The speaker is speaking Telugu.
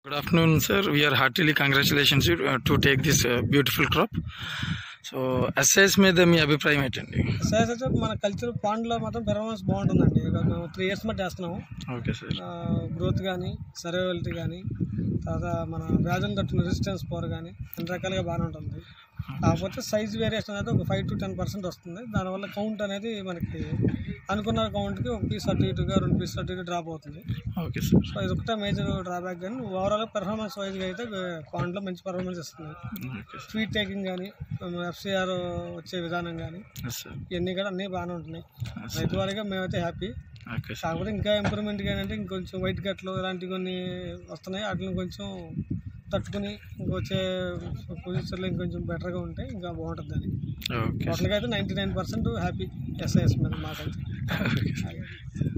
Good afternoon, sir. We are heartily congratulations you to take this beautiful crop. So SIS మీద మీ అభిప్రాయం ఏంటండి? ఎస్ఐఎస్ వచ్చి మన కల్చర్ పాండ్లో మాత్రం పెర్ఫార్మెన్స్ బాగుంటుందండి. మేము 3 years మట్టి వేస్తున్నాము. Okay sir. గ్రోత్ కానీ సర్వైవలిటీ కానీ తర్వాత మన వ్యాధులను తట్టుకున్న రెసిస్టెన్స్ పవర్ కానీ అన్ని రకాలుగా బాగానే ఉంటుంది. కాకపోతే సైజ్ వేరియేషన్ అనేది ఒక 5 to 10% వస్తుంది. దానివల్ల కౌంట్ అనేది మనకి అనుకున్న కౌంట్కి ఒక పీస్ అటు ఇటుగా 2 పీస్ అటు ఇటు డ్రాప్ అవుతుంది. Okay sir. సో ఇది ఒకటే మేజర్ డ్రాబ్యాక్. కానీ ఓవరాల్ పెర్ఫార్మెన్స్ వైజ్గా అయితే పాండ్లో మంచి పెర్ఫార్మెన్స్ ఇస్తుంది. స్వీట్ టేకింగ్ కానీ FCR వచ్చే విధానం కానీ ఇవన్నీ కూడా అన్నీ బాగానే ఉంటున్నాయి. రైతు వారిగా మేమైతే హ్యాపీ. కాకపోతే ఇంకా ఇంప్రూవ్మెంట్ అంటే ఇంకొంచెం వైట్ గట్లు ఇలాంటివి కొన్ని వస్తున్నాయి. వాటిని కొంచెం తట్టుకుని ఇంకొచ్చే పొజిషన్లో ఇంకొంచెం బెటర్గా ఉంటే ఇంకా బాగుంటుందని. టోటల్గా అయితే 99% హ్యాపీ ఎస్ఐఎస్ మీద మాకైతే.